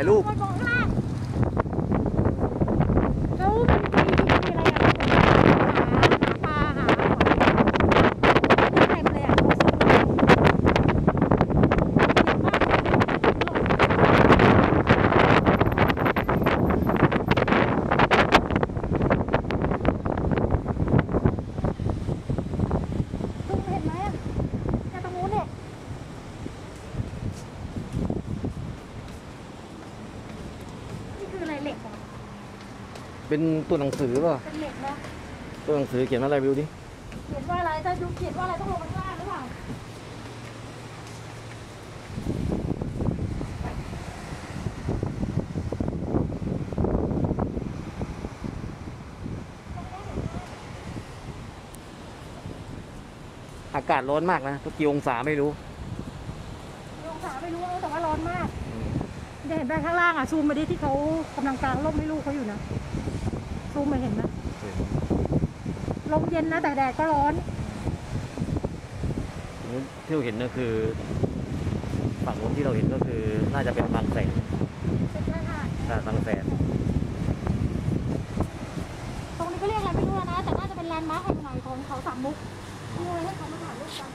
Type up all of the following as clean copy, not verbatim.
ายรูปมองข้างล่างเขามีอะไรอ่ะหาปลาหาหอยเต็มเลยอ่ะเป็นตัวหนังสือป่ะเป็นเหล็กนะตัวหนังสือเขียนว่าอะไรวิวดิเขียนว่าอะไรถ้าดูเขียนว่าอะไรต้องลงข้างล่างหรือเปล่าอากาศร้อนมากนะทุกกี่องศาไม่รู้องศาไม่รู้แต่ว่าร้อนมากเห็นได้ข้างล่างอ่ะซูมมาดิที่เขากำลังกลางร่มให้ลูกเขาอยู่นะซูมมาเห็นนะลมเย็นนะแต่แดดก็ร้อนที่เราเห็นก็คือฝั่งนู้นที่เราเห็นก็คือน่าจะเป็นบางแสนใช่ค่ะบางแสนตรงนี้ก็เรียกอะไรไม่รู้นะแต่น่าจะเป็นแลนด์มาร์คแห่งใหม่ของเขาสามมุกนี่เลยให้เขามาถ่ายรูปกัน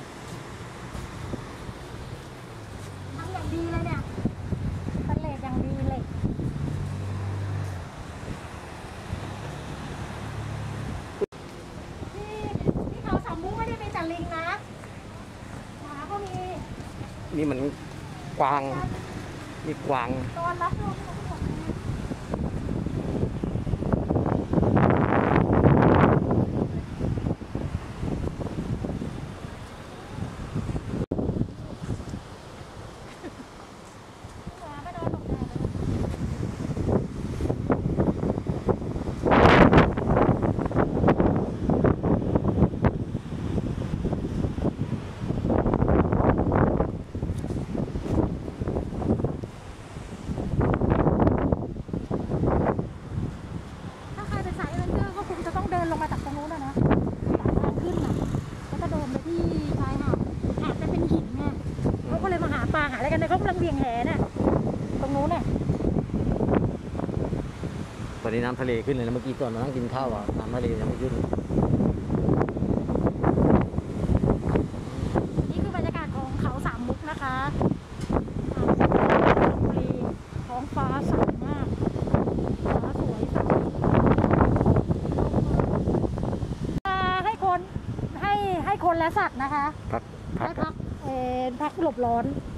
ทำอย่างดีเลยเนี่ยเป็นเหล็กอย่างดีเหล็กที่เขาสามมุกไม่ได้มีแต่ลิงนะหมาก็มีนี่มันกวางนี่กวางตอนรับลมลงมาจากตรงนู้นนะทางขึ้นน่ะแล้วก็เดินไปที่ชายหาดมันเป็นหินไงเขาก็เลยมาหาปลาหาอะไรกันเนี่ยเขากำลังเวียงแหน่ะตรงนู้นน่ะตอนนี้น้ำทะเลขึ้นเลยนะเมื่อกี้ตอนมานั่งกินข้าวอ่ะน้ำทะเลยังไม่ขึ้นนี่คือบรรยากาศของเขาสามมุกนะคะท้องฟ้าใสมากฟ้าสวยใสให้คนและสัตว์นะคะพักหลบร้อน